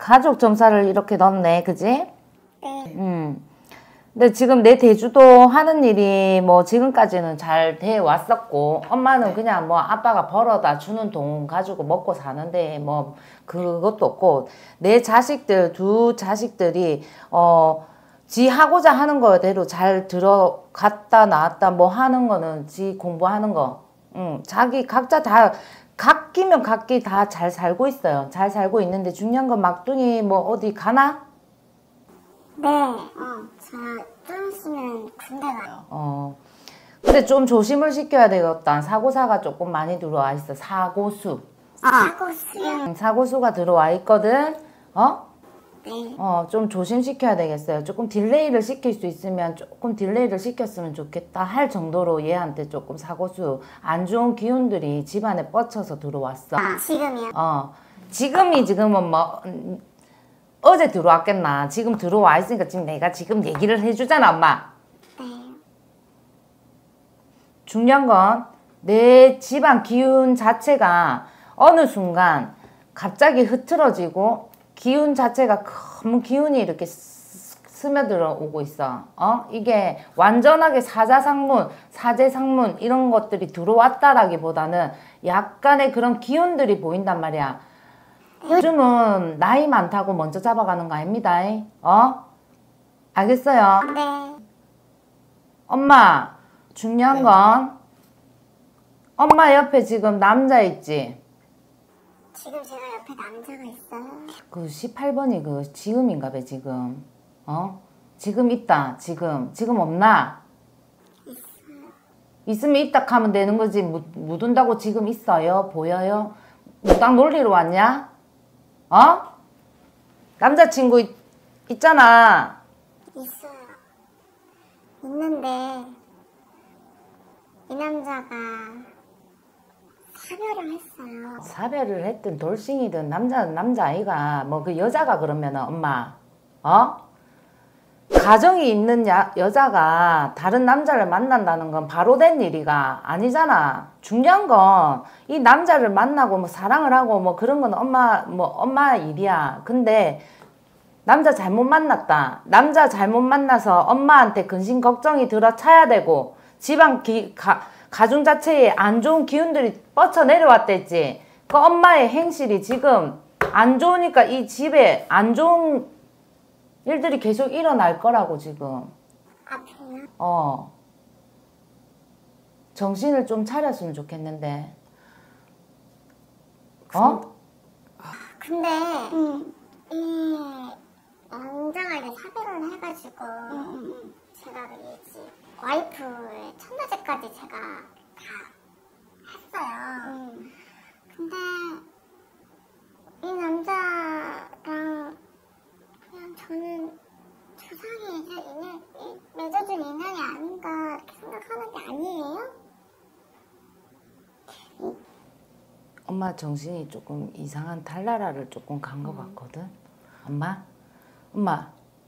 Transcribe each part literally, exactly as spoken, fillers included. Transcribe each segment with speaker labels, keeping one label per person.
Speaker 1: 가족 점사를 이렇게 넣네, 그지?
Speaker 2: 네.
Speaker 1: 음. 근데 지금 내 대주도 하는 일이 뭐 지금까지는 잘 돼 왔었고, 엄마는 그냥 뭐 아빠가 벌어다 주는 돈 가지고 먹고 사는데 뭐 그것도 없고, 내 자식들, 두 자식들이, 어, 지 하고자 하는 거대로 잘 들어갔다 나왔다 뭐 하는 거는 지 공부하는 거, 응, 자기 각자 다, 각기면 각기 다 잘 살고 있어요. 잘 살고 있는데 중요한 건 막둥이 뭐 어디 가나?
Speaker 2: 네. 어, 저 좀 있으면 군대 가요.
Speaker 1: 어. 근데 좀 조심을 시켜야 되겠다. 사고사가 조금 많이 들어와 있어. 사고수.
Speaker 2: 사고수요?
Speaker 1: 사고수가 들어와 있거든. 어?
Speaker 2: 네.
Speaker 1: 어, 좀 조심시켜야 되겠어요. 조금 딜레이를 시킬 수 있으면 조금 딜레이를 시켰으면 좋겠다 할 정도로 얘한테 조금 사고수, 안 좋은 기운들이 집안에 뻗쳐서 들어왔어.
Speaker 2: 아, 지금이요?
Speaker 1: 어. 지금이 지금은 뭐 음, 어제 들어왔겠나. 지금 들어와 있으니까 지금 내가 지금 얘기를 해주잖아, 엄마.
Speaker 2: 네.
Speaker 1: 중요한 건 내 집안 기운 자체가 어느 순간 갑자기 흐트러지고 기운 자체가 너무 기운이 이렇게 스며들어 오고 있어. 어? 이게 완전하게 사자상문, 사제상문 이런 것들이 들어왔다라기보다는 약간의 그런 기운들이 보인단 말이야. 요즘은 나이 많다고 먼저 잡아가는 거 아닙니다. 어? 알겠어요?
Speaker 2: 네.
Speaker 1: 엄마, 중요한 건 엄마 옆에 지금 남자 있지?
Speaker 2: 지금 제가 옆에 남자가 있어요.
Speaker 1: 그 십팔 번이 그 지금인가 봐 지금. 어? 지금 있다. 지금. 지금 없나?
Speaker 2: 있어요.
Speaker 1: 있으면 있다 하면 되는 거지. 묻, 묻은다고 지금 있어요? 보여요? 무당 놀리러 왔냐? 어? 남자친구 있, 있잖아.
Speaker 2: 있어요. 있는데 이 남자가 사별을 했어요.
Speaker 1: 사별을 했든 돌싱이든 남자는 남자아이가 뭐 그 여자가 그러면은 엄마 어? 가정이 있는 야, 여자가 다른 남자를 만난다는 건 바로 된 일이가 아니잖아. 중요한 건 이 남자를 만나고 뭐 사랑을 하고 뭐 그런 건 엄마 뭐 엄마 일이야. 근데 남자 잘못 만났다. 남자 잘못 만나서 엄마한테 근심 걱정이 들어 차야 되고 집안 기, 가, 가정 자체에 안 좋은 기운들이 뻗쳐 내려왔댔지. 그 엄마의 행실이 지금 안 좋으니까 이 집에 안 좋은 일들이 계속 일어날 거라고 지금.
Speaker 2: 앞에요?
Speaker 1: 어. 정신을 좀 차렸으면 좋겠는데. 어?
Speaker 2: 근데 음. 이 남자가 이제 사별을 해가지고 음. 제가 그랬지 와이프의 천도제까지 제가 다 했어요. 음. 근데 이 남자랑 그냥 저는 조상이 이제 인연, 맺어준 인연이 아닌가 이렇게 생각하는 게 아니에요?
Speaker 1: 엄마 정신이 조금 이상한 달나라를 조금 간 것 같거든. 엄마? 엄마,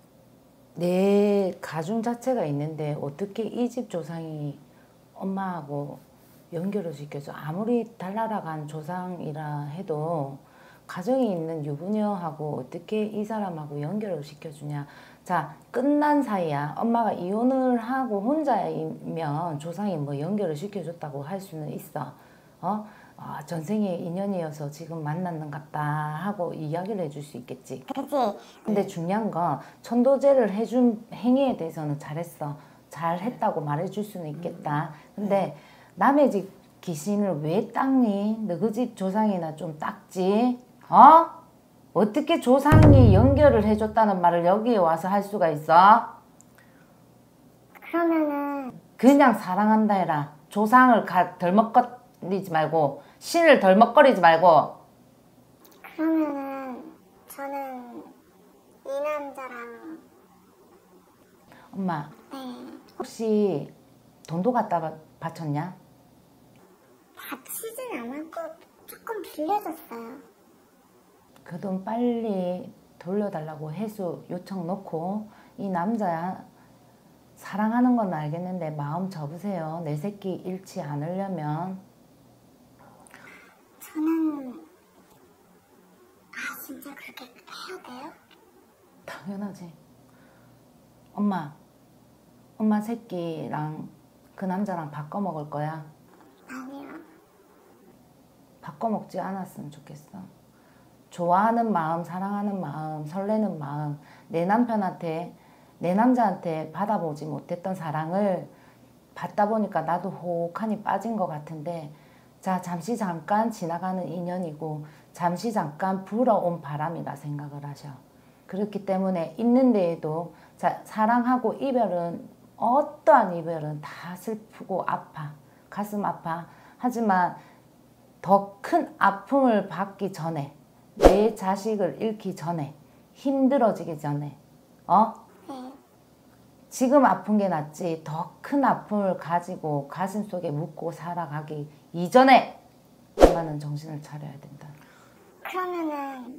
Speaker 1: 내 가정 자체가 있는데 어떻게 이 집 조상이 엄마하고 연결을 시켜줘? 아무리 달나라 간 조상이라 해도 가정이 있는 유부녀하고 어떻게 이 사람하고 연결을 시켜주냐. 자, 끝난 사이야. 엄마가 이혼을 하고 혼자이면 조상이 뭐 연결을 시켜줬다고 할 수는 있어. 어? 아, 전생의 인연이어서 지금 만났는 같다 하고 이야기를 해줄 수 있겠지.
Speaker 2: 그치?
Speaker 1: 근데 중요한 건 천도제를 해준 행위에 대해서는 잘했어. 잘했다고 말해줄 수는 있겠다. 근데 남의 집 귀신을 왜 닦니? 너희 집 조상이나 좀 닦지? 어? 어떻게 조상이 연결을 해줬다는 말을 여기에 와서 할 수가 있어?
Speaker 2: 그러면은
Speaker 1: 그냥 사랑한다 해라. 조상을 가, 덜먹거리지 말고 신을 덜먹거리지 말고.
Speaker 2: 그러면은 저는 이 남자랑
Speaker 1: 엄마
Speaker 2: 네
Speaker 1: 혹시 돈도 갖다 바쳤냐?
Speaker 2: 바치진 않았고 조금 빌려줬어요.
Speaker 1: 그 돈 빨리 돌려달라고 해수 요청 넣고 이 남자 사랑하는 건 알겠는데 마음 접으세요. 내 새끼 잃지 않으려면.
Speaker 2: 저는 진짜 그렇게 해야 돼요?
Speaker 1: 당연하지. 엄마, 엄마 새끼랑 그 남자랑 바꿔 먹을 거야?
Speaker 2: 아니요.
Speaker 1: 바꿔 먹지 않았으면 좋겠어. 좋아하는 마음, 사랑하는 마음, 설레는 마음, 내 남편한테, 내 남자한테 받아보지 못했던 사랑을 받다 보니까 나도 혹하니 빠진 것 같은데, 자, 잠시 잠깐 지나가는 인연이고 잠시 잠깐 불어온 바람이라 생각을 하셔. 그렇기 때문에 있는 데에도, 자, 사랑하고 이별은, 어떠한 이별은 다 슬프고 아파. 가슴 아파. 하지만 더 큰 아픔을 받기 전에, 내 자식을 잃기 전에, 힘들어지기 전에, 어?
Speaker 2: 네.
Speaker 1: 지금 아픈 게 낫지 더 큰 아픔을 가지고 가슴 속에 묻고 살아가기 이전에 엄마는 정신을 차려야 된다.
Speaker 2: 그러면은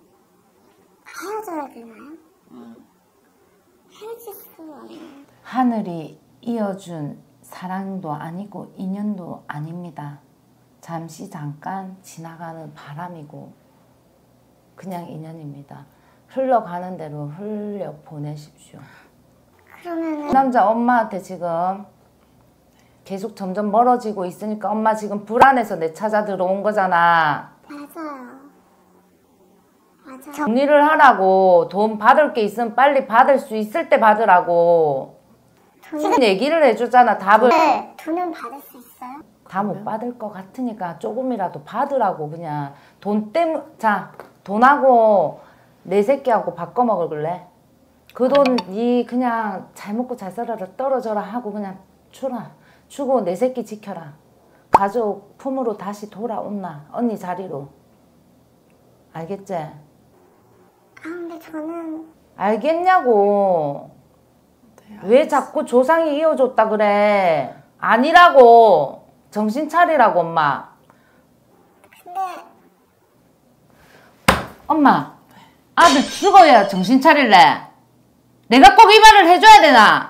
Speaker 2: 헤어져야 되나요? 응. 헤어질 수 없나요?
Speaker 1: 하늘이 이어준 사랑도 아니고 인연도 아닙니다. 잠시 잠깐 지나가는 바람이고 그냥 인연입니다. 흘러가는 대로 흘려 보내십시오.
Speaker 2: 그러면은
Speaker 1: 그 남자 엄마한테 지금 계속 점점 멀어지고 있으니까 엄마 지금 불안해서 내 찾아 들어온 거잖아.
Speaker 2: 맞아요. 맞아요.
Speaker 1: 정리를 하라고. 돈 받을 게 있으면 빨리 받을 수 있을 때 받으라고. 지금 얘기를 해주잖아. 답을.
Speaker 2: 네. 돈은 받을 수 있어요?
Speaker 1: 다 못 받을 것 같으니까 조금이라도 받으라고. 그냥 돈 때문. 자, 돈하고 내 새끼하고 바꿔 먹을래? 그 돈 니 그냥 잘 먹고 잘 살아라 떨어져라 하고 그냥 주라. 주고 내 새끼 지켜라. 가족 품으로 다시 돌아온나 언니 자리로. 알겠지?
Speaker 2: 아 근데 저는
Speaker 1: 알겠냐고. 왜 자꾸 조상이 이어줬다 그래. 아니라고. 정신 차리라고 엄마.
Speaker 2: 근데
Speaker 1: 엄마, 아들 죽어야 정신 차릴래. 내가 꼭 이 말을 해줘야 되나?